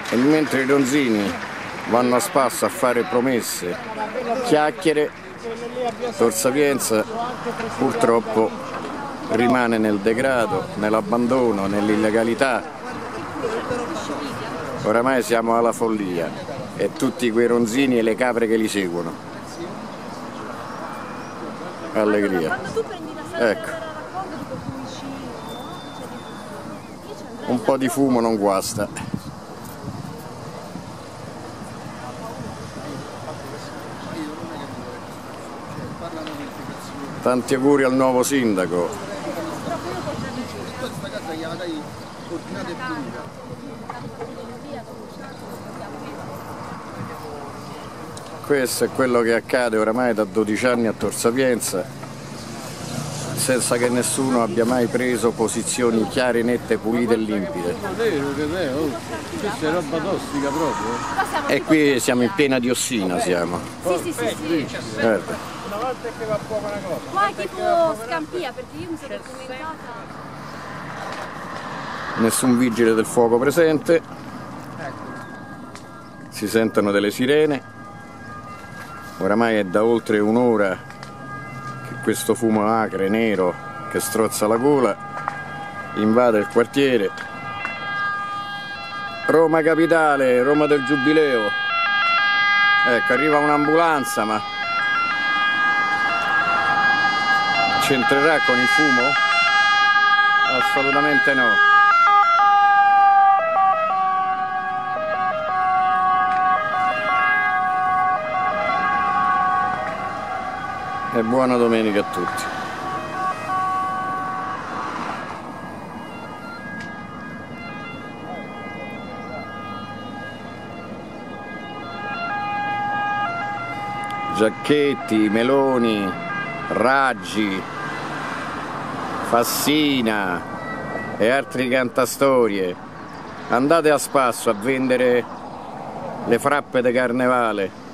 E mentre i ronzini vanno a spasso a fare promesse, chiacchiere, Tor Sapienza purtroppo rimane nel degrado, nell'abbandono, nell'illegalità. Oramai siamo alla follia e tutti quei ronzini e le capre che li seguono. Allegria. Ecco. Un po' di fumo non guasta. Tanti auguri al nuovo sindaco. Questo è quello che accade oramai da 12 anni a Tor Sapienza, senza che nessuno abbia mai preso posizioni chiare, nette, pulite e limpide. Questa è roba tossica proprio. E qui siamo in piena diossina, siamo. Sì. Guarda. Una volta che va a fuoco una cosa. Qua è tipo Scampia, perché io mi sono documentata. Nessun vigile del fuoco presente. Si sentono delle sirene. Oramai è da oltre un'ora che questo fumo acre, nero, che strozza la gola, invade il quartiere. Roma capitale, Roma del Giubileo. Ecco, arriva un'ambulanza, ma c'entrerà con il fumo? Assolutamente no. E buona domenica a tutti. Giacchetti, Meloni, Raggi, Fassina e altri cantastorie, andate a spasso a vendere le frappe di carnevale.